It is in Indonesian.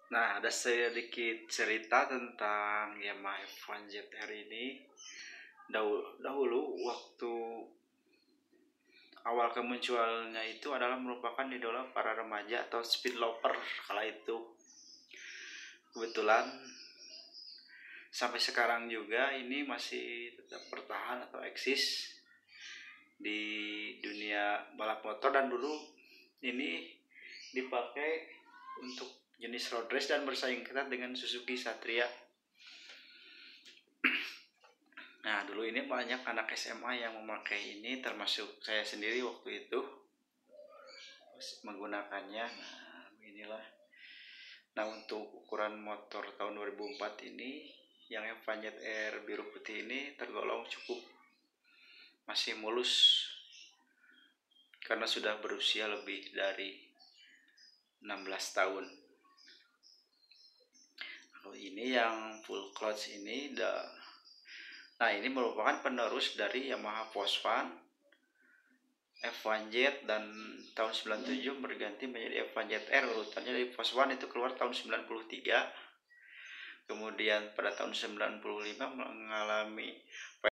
Nah, ada sedikit cerita tentang Yamaha F1 ZR ini. Dahulu waktu awal kemunculannya itu adalah merupakan idola para remaja atau speed lover kala itu. Kebetulan sampai sekarang juga ini masih tetap bertahan atau eksis di dunia balap motor, dan dulu ini dipakai untuk jenis road race dan bersaing ketat dengan Suzuki Satria. Nah, dulu ini banyak anak SMA yang memakai ini, termasuk saya sendiri waktu itu menggunakannya. Nah, inilah. Nah, untuk ukuran motor tahun 2004 ini yang F1 ZR biru putih ini tergolong cukup masih mulus karena sudah berusia lebih dari 16 tahun. Kalau ini yang full clutch ini nah, ini merupakan penerus dari Yamaha Posvan F1Z, dan tahun 97 berganti menjadi F1 ZR. Urutannya dari Posvan itu keluar tahun 93. Kemudian pada tahun 95 mengalami